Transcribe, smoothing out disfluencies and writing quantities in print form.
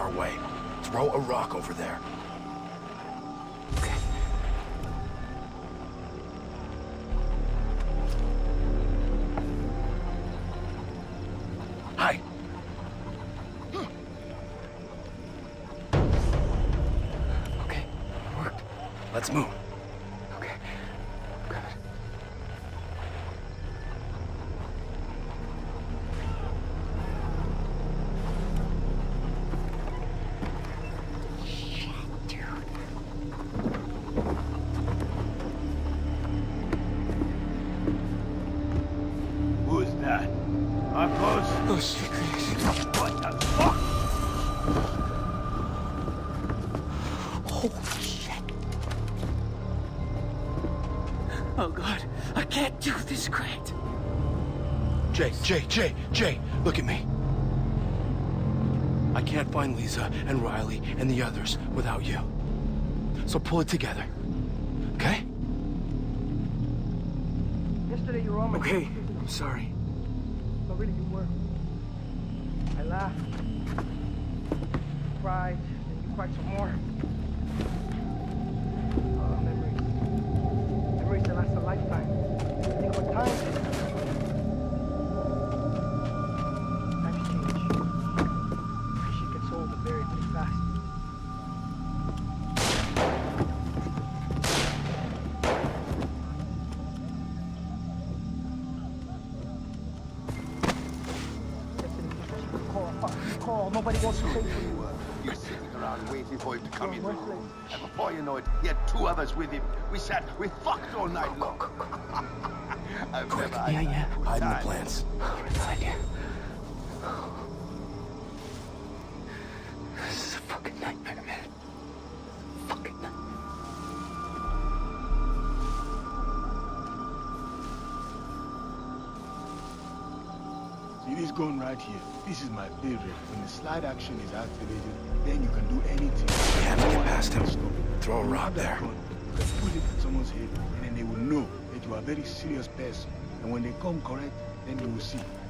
our way. Throw a rock over there. Okay. Hi. Okay, worked. Let's move. Okay, good. Who's that? Marcos? Oh, shit, Chris. What the fuck? Holy shit. Oh, God. I can't do this, Grant. Jay, look at me. I can't find Lisa and Riley and the others without you. So pull it together, okay? Yesterday you were on my Okay, I'm sorry. But really you were. I laughed. Cried. And you cried some more. Oh, memories. Memories that last a lifetime. Think what time. Times change. Shit gets old and very, very fast. Call. Nobody wants to say for you. You're sitting around waiting for him to come in the room. And before you know it, he had two others with him. We fucked all night long. I've never had Yeah. Hiding the plants. Good idea. This is a fucking nightmare, man. Fucking nightmare. See this gun right here? This is my favorite. When the slide action is activated, then you can do anything. We have to get past him. Throw a When you rock have that there. gun, you can put it in someone's head, and then they will know that you are a very serious person. And when they come correct, then you will see.